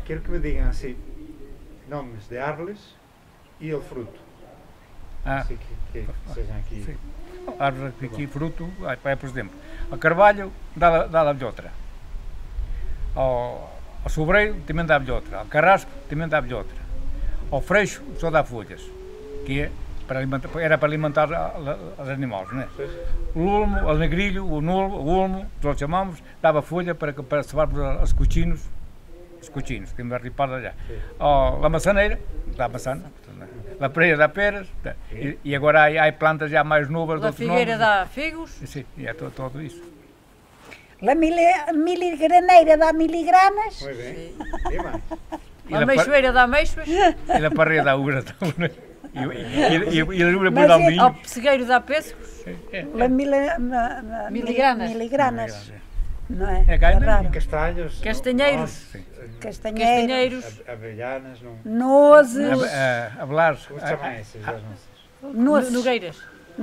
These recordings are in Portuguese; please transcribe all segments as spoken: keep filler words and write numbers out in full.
quero que me digam assim, nomes de árvores e o fruto. Ah, Assim que, que sejam aqui. sim. Árvore aqui, fruto, é, por exemplo, a carvalho dá, dá-lhe outra. Ao, ao sobreiro também dá-lhe outra. Ao carrasco também dá-lhe outra. Ao freixo só dá folhas, que é para alimentar, era para alimentar os animais, não é? O ulmo, o negrilho, o nulo, o ulmo, nós chamamos, dava folha para, para cevarmos os cochinos, os cochinos, que me ripar allá. Oh, a maçaneira, dá maçã, a pereira dá peras, e, e agora há, há plantas já mais novas. A figueira nomes. Dá figos. Sim, e é todo, todo isso. A miligraneira dá miligranas. Muito bem. E mais? A meixoeira dá meixoas. E a parreira dá ugra também. E, e, e, e a ugra depois dá o milho. Ao pessegueiro dá pêssegos. É, é. Mila, ma, ma, miligranas. Miligranas. Não é? É, é castanhos. Castanheiros. Castanheiros. Castanheiros. Avellanas. Não. Nozes. Avelares. Como se chamam essas? Nozes. Nogueiras.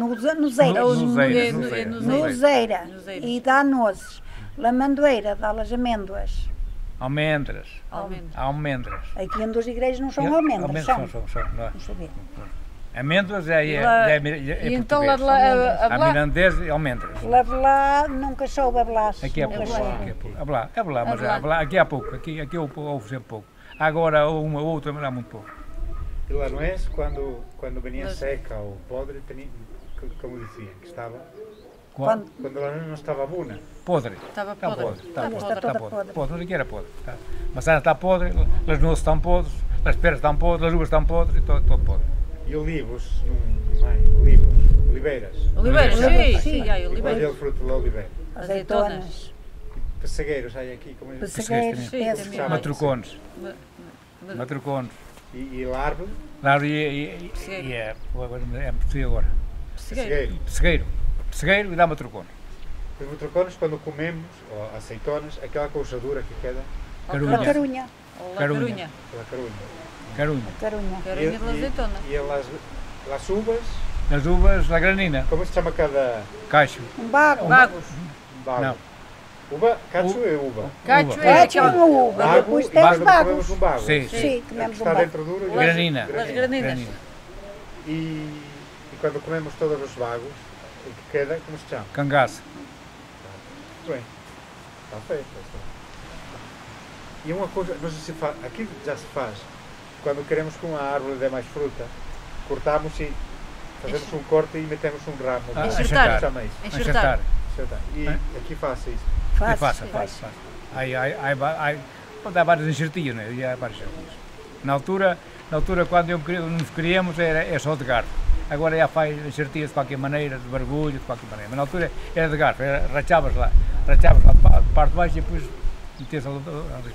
Nozeiras. Nozeira. E dá nozes. Lamandoeira dá as amêndoas. Almendras. Almendras. Almendras. Aqui em duas igrejas não são almendras, são. São, são, não é? Não sabia. Amêndoas é, é, é, é, é e então português. a, a, a mirandês e almendras. Lá nunca soube a Aqui é pouco. Aqui é pouco. A blá, a blá, mas a blá, aqui há pouco. Aqui, aqui houve sempre pouco. Agora uma ou outra, mas há muito pouco. E lá não é? Quando, quando vinha seca ou podre, tinha, como diziam, que estava... Quando, quando lá não estava buna. Podre. Estava está podre. podre. Está podre. Está Está toda podre. podre. Podre. Aqui era podre. Tá. A maçã está podre, as nozes estão podres, as peras estão podres, as uvas estão podres e todo, todo podre. E olivos, não é? Olivos, oliveiras. Oliveiras, sim, sim, há oliveiras. E qual é o fruto da oliveira? Azeitonas. Pessegueiros, há aqui como é? Pessegueiros, pêssegos. Matrucones. Matrucones. E, e larve? Larve e, e, e é, agora é português agora. Pessegueiro. Pessegueiro. Pessegueiro e dá matrucone. Os matrucones, quando comemos, ou aceitonas, aquela coisa dura que queda? Carunha. Carunha. Carunha. Carunha. Carunha. Carunha. Carunha de azeitona. E as, as uvas? As uvas, a granina. Como se chama cada... Cacho. Um bago. Bagos. Um bago. Não. Uva, cacho é uva. Cacho é aquela... uma uva. Bago, Depois temos bagos. Um bago. Sim, sim. sim. Comemos um está bago. dentro duro. Granina. As graninas. Granina. E, e quando comemos todos os bagos, o que queda, como se chama? Cangaço. Bem, está feito. Está. E uma coisa, não sei se faz, aqui já se faz, quando queremos que uma árvore dê mais fruta, cortamos e fazemos um corte e metemos um ramo. Ah, enxertar. Chama isso. Enxertar. Enxertar. E É. aqui faz isso. Faz, faz, faz, faz. Aí, aí, aí, aí, há várias enxertias, né? Há várias enxertias. Na altura, na altura, quando eu, nos criamos, era, era só de garfo. Agora já faz enxertias de qualquer maneira, de barbulho, de qualquer maneira. Mas na altura era de garfo, era, rachavas lá, rachavas lá de parte de baixo e depois metia-se lá.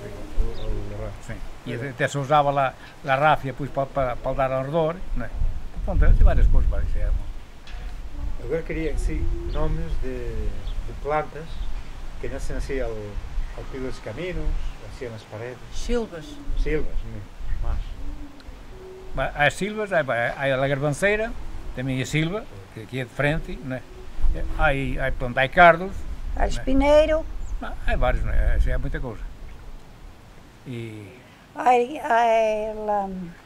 Sim. E até se usava lá a ráfia depois para, para, para dar ao redor, não é? Pronto, tem várias coisas, várias. É bom. Agora queria assim, nomes de, de plantas que nascem assim ao, ao pé dos caminhos, assim nas paredes. Silvas. Silvas, mais. As silvas, há a garbanceira, também a silva, que aqui é de frente, não é? Há, há, pronto, há cardos. Há espineiro. Há, há vários, não é? É muita coisa. E... Há, há lá...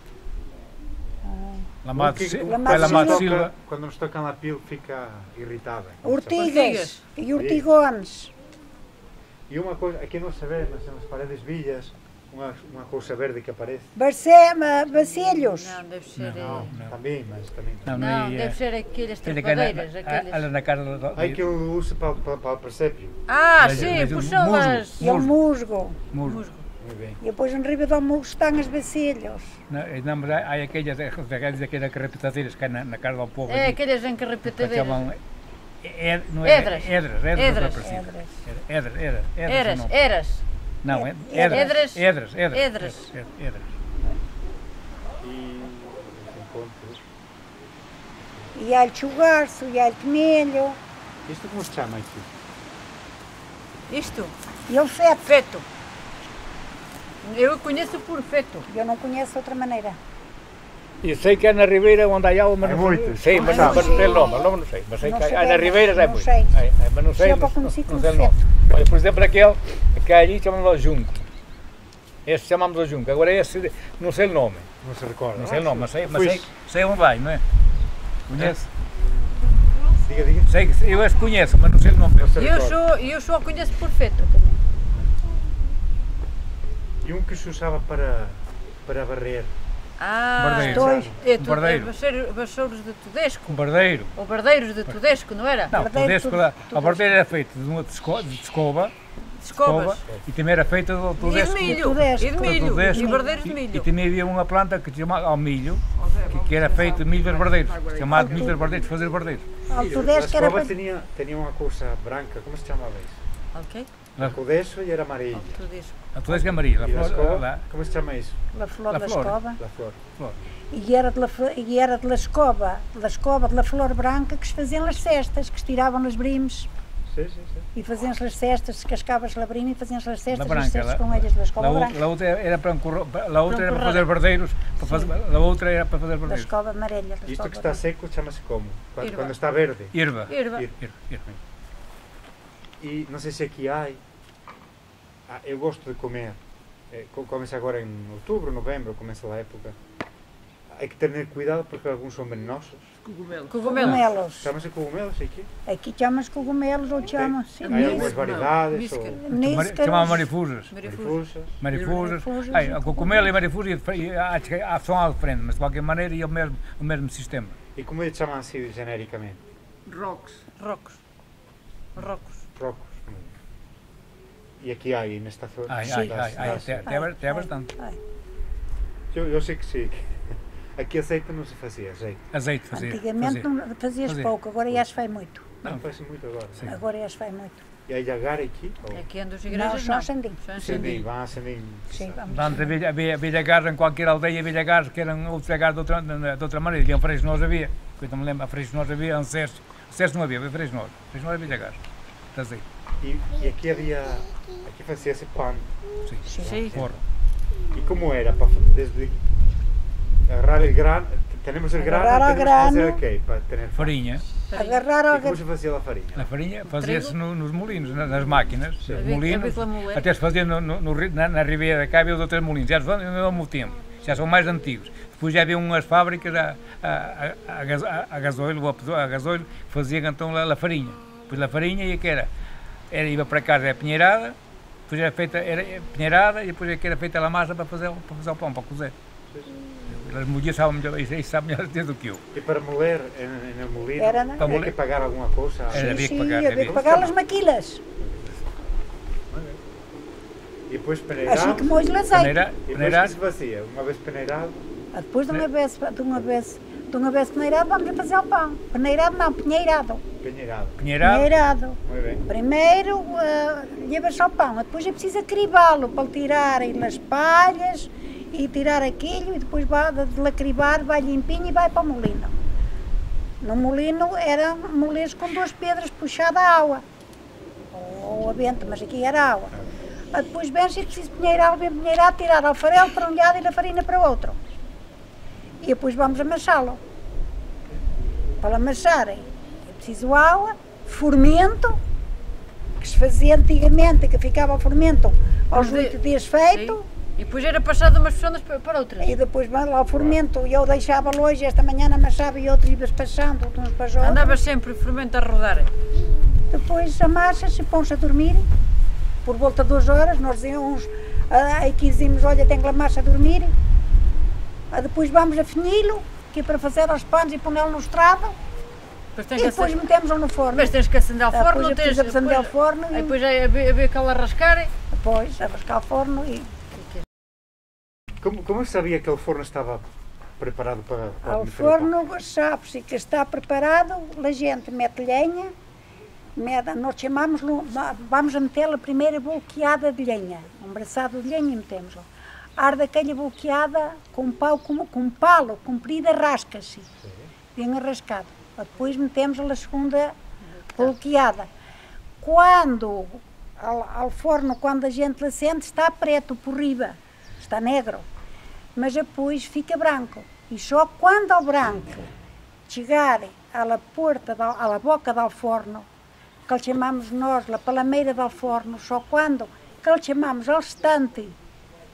Lamado que, de silva. Quando nos tocam a pele fica irritada. Ortigas e ortigones. E uma coisa, aqui não se vê, mas nas paredes vilhas, uma, uma coisa verde que aparece. Barcema, bacilhos. Não, deve ser... Não, não. Também, mas também. Não, não, não deve ser aquelas trepadeiras. Olha na casa do... Aí que eu uso para, para, para o presépio. Ah, mas, sim, puxou as... E o musgo. Musgo. Muito bem. E depois em riba do musgo estão as bacilhos. Não, não, mas há aquelas, aquelas, aquelas carrapetadeiras que há na, na casa do povo. É, aquelas encarrapetadeiras. É, não é, Edras. Edras. Edras. Edras. Edras. Edras. Edras. Eras. Eras. Não, é Edras. Edras. Edras. Edras. Edras. E encontro. E alho de garço, e alho de milho. Isto como se chama aqui? Isto? E o feto. Feto. Eu conheço por feto. Eu não conheço outra maneira. Eu sei que é na Ribeira onde há algo, mas é não muito. sei, mas não sei o nome, não sei, mas sei não que sei há na Ribeira é muito. Sei. É, é, mas não sei, Só mas, conheci não, como não sei o nome. Olha, por exemplo, aquele que há ali chamam-lo junco. Esse chamamos a Junca, agora esse, não sei o nome, Não se recorda. não sei o nome, mas sei, mas Pois. sei, sei onde vai, não é? Conheço? Diga, diga. Sei, que- eu esse conheço, mas não sei o nome. Não se Eu recorda. só, eu só conheço perfeito. E um que se usava para, para varrer. Ah, Bardeiro. Dois. é, tu, é Bardeiro. vassouros- vassouros de Tudesco. Um bardeiro. Ou bardeiros de Tudesco, não era? Não, Bardeiro, Tudesco, tudo- a, tudo a bardeira era feita de uma de esco- de escova, Escovas. e também era feita do E de Tudesco. milho. Tudesco. E de do milho. Tudesco. E bardeiros de E, e milho. também havia uma planta que se chama ao milho, que, que era feito de milho dos bardeiros, chamado milho dos bardeiros, fazer bardeiros. Alto A dez que era escova para... tinha, tinha uma coisa branca, como se chamava isso? Ok? La, O codeço e era amarillo. Tudesco. a Tudesco é amarilla, a E a flor, escova, lá, como se chama isso? La flor La da flor. escova. La flor. flor. E era de la, fl- e era de la escova, da escova de la flor branca que se faziam as cestas, que se tiravam os brimes Sim, sim, sim. e faziam-se as cestas, se cascavas a brima e faziam-se as cestas, La as branca, cestas la- com elhas da escova La, outra- branca, la outra era para, encurro- la outra era para Para fazer bardeiros, para fazer, a outra era para fazer da bardeiros. escova amarela. Da Isto escova que está branca. seco chama-se como? Quando, Irva. quando está verde. Irva. Erva. Ir- Ir- irva. E não sei se aqui há. Ah, eu gosto de comer. Eh, co- Come-se agora em outubro, novembro, começa a época. Há que ter cuidado porque alguns são venenosos. Cogumelos. Cogumelos. Chama-se cogumelos aqui? Aqui chamas cogumelos ou chamas sim, Há Nis- algumas variedades. Níscar. Ou níscaros, Chamavam marifusas. Marifus. marifusas. Marifusas. Marifusas Ai, e a cogumelo e marifusas e- e- há- há- são algo diferente, mas de qualquer maneira é o mesmo, o mesmo sistema. E como eles chamam assim genericamente? Rocos. Rocos. Rocos. Rocos. E aqui há, aí nesta zona. Ai, Sim. ai, ai, ai, das- até, até, até bastante. Ai, Eu, eu sei que sim. Aqui azeite não se fazia, azeite. Azeite fazer. antigamente fazer. não fazias Fazer. pouco, agora já se faz muito. Não, Não. faz muito agora. Sim. Agora já se faz muito. E aí agar aqui? Ou... Aqui andam as Não, igrejas, só não. acendem. Só Acendem, acendem. vão acendem. Sim, vamos. Antes havia, havia, havia lagares em qualquer aldeia, havia lagares que eram outros lagares de outra, de outra maneira. E em Freixo Nós havia, que eu não me lembro, a Freixo Nós havia, em Cerce, Cerce não havia, havia Freixo Nós. Freixo Nós havia lagares. De azeite. E, e aqui havia. Aqui fazia-se pão. Sim. Sim. Forro. E como era? Para, desde agarrar o grano. Temos o grano, Agarrar o temos que fazer grano. o quê? Para ter pão. Farinha. Agarrar ao E como se fazia a farinha? A farinha fazia-se Trigo? no- nos molinos, na- nas máquinas, Sim. nos Havia- molinos. havia moler. Até se fazia no, no, no ri- na, na Ribeira da Cava e os outros molinos. Já são ao mesmo tempo, já são mais antigos. Depois já havia umas fábricas a, a, a, a, gas- a, a gasolho, ou a, peso- a gasolho, que faziam então lá a farinha. Depois a farinha e que era, era ia para casa, era pinheirada, depois era feita, era pinheirada e depois é que era feita a massa para fazer, para fazer o pão, para cozer. As mulheres sabem melhor, isso, isso sabem melhor do que eu. E para moler em- no molino, Era, não? Para havia moler. que pagar alguma coisa? Era, Sim, havia que sim, pagar, havia havia que que pagar as maquilas. E depois Assim peneirado. como hoje azeite. Peneira, E depois o que peneirar, se fazia? Uma vez peneirado, Depois de uma vez, de uma vez, de uma vez peneirado, vamos a fazer o pão. Peneirado não, pinheirado. peneirado. pinheirado, Pinheirado. Muito bem. Primeiro uh, leva-se ao pão, depois é preciso cribá-lo para tirarem as palhas e tirar aquilo e depois vai de lacribar, vai limpinho e vai para o molino. No molino era moles com duas pedras puxada a água, ou a vento, mas aqui era água. Ah, Depois bem, se é preciso pinheirar, bem pinheirado, tirar o farelo para um lado e a farinha para o outro. E depois vamos amassá-lo. Para amassarem é preciso água, fermento, que se fazia antigamente, que ficava o fermento aos Mas de- oito dias feito. Sim. E depois era passado de umas pessoas pa- para outras. E depois vai lá o fermento, e eu deixava longe, esta manhã amassava e outros ias passando, de uns para os outros. Andava sempre o fermento a rodar. Depois amassa-se, põe-se a dormir, por volta de duas horas, nós dizíamos, aí que dizíamos, olha, tem que amar-se a dormir. Ah, Depois vamos a finilo, que é para fazer os pães e pô-lo no estrado, Depois e tens que depois acender, metemos-o no forno. mas tens que acender ao Ah, forno, depois é tens, preciso acender ao depois- forno aí e depois aí havia, havia aquela rascar. depois a rascar o forno e Como, como se sabia que o forno estava preparado para, para ao meter o pão? forno sabe-se que está preparado, a gente mete lenha, mete, nós chamamos, vamos a meter a primeira bolqueada de lenha, um braçado de lenha e metemos-lo. Arde aquela bolqueada com, pau, com, com um palo comprido, rasca-se, bem arrascado. Depois metemos a segunda bolqueada. Quando, ao, ao forno, quando a gente acende, está preto por riba, está negro, mas depois fica branco. E só quando ao branco chegar à porta, da, à boca do forno, que lhe chamamos nós, a palameira do forno, só quando que lhe chamamos ao estante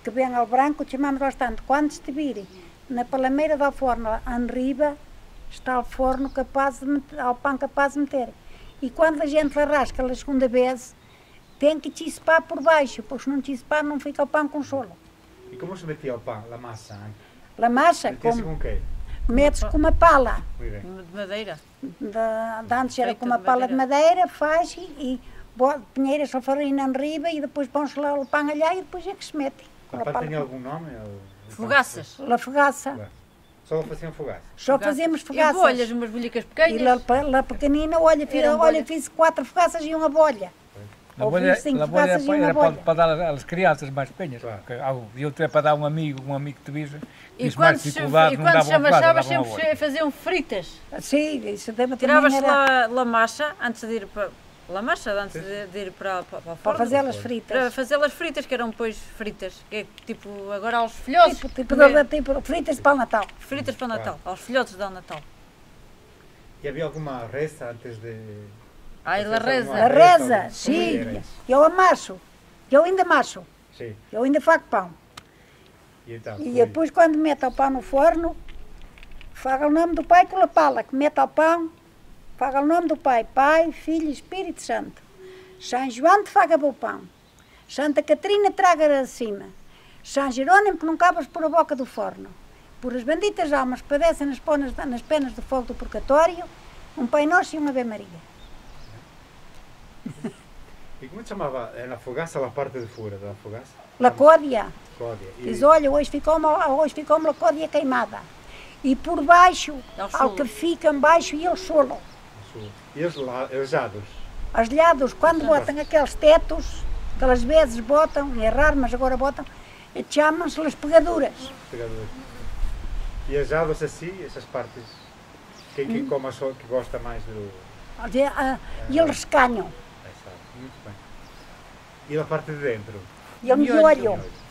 que vem ao branco, chamamos bastante. Quando estiverem na palameira do forno, arriba, está o forno capaz de meter, o pão capaz de meter. E quando a gente arrasca a segunda vez, tem que chispar por baixo, porque se não chispar não fica o pão com solo. E como se metia o pão, a massa? A massa, Metia-se com quê? metes com uma pala. Muito bem. De madeira. De, de antes era Feita com uma de pala de madeira. madeira, faz e, e pinheiras a farinha em riba e depois põe-se lá o pão alheio e depois é que se mete. Com O a pão pala. tinha algum nome? ou- Fogaças. La fogaça. Fogaça. Só faziam fogaça. Só fazíamos E fogaças. bolhas, umas bolhicas E pequenas. lá, lá pequenina, olha, fiz, Eram olha, bolhas. fiz quatro fogaças e uma bolha. A Ou bolha, fiz cinco a bolha fogaças e uma era para, bolha. para dar às crianças mais pequenas. Claro. Porque, ah, e outro é para dar a um amigo, um amigo que te visa. E Isso mais quando, se, e dificuldade, não quando dava se uma fogada, amassava, dava uma sempre bolha. se faziam fritas. Sim, isso também Tiravas era lá, lá massa antes de ir para. La massa antes de, de ir para, para, para o para forno. fazê-las Para fritas. fazê-las fritas, que eram depois fritas. Que é tipo agora aos filhotes. Tipo, tipo, comer de- tipo fritas de pão natal. fritas para o Natal. Aos filhotes do Natal. E havia alguma reza antes de... Ai, Vocês la reza. alguma A reza, reza, algum- sim. como era isso? Eu amasso. Eu ainda amasso. Sim. Eu ainda faço pão. E então? E foi- depois, quando mete o pão no forno, faga o nome do Pai com a pala, que mete o pão, faga o nome do Pai, Pai, Filho e Espírito Santo. São João te faga o pão. Santa Catarina traga acima. São Jerónimo que não cabas por a boca do forno. Por as benditas almas que padecem nas penas, nas penas do fogo do purgatório, um Pai Nosso e uma Ave Maria. E como se chamava? É na fogaça ou a parte de fora da fogaça? Lacódia. Códia. E- Diz, olha, hoje ficou-me hoje ficou uma lacódia queimada. E por baixo, É o ao solo. que fica embaixo, e o solo. E os, la- os jados? As lhados, quando botam aqueles tetos, aquelas vezes botam, é raro, mas agora botam, chamam-se-las pegaduras. Pegadores. E os jados assim, essas partes? Quem, quem come a so- que gosta mais do... Olha, ah, E eles escanham. Essa, muito bem. E a parte de dentro? E o Miolho. miolho. Miolho.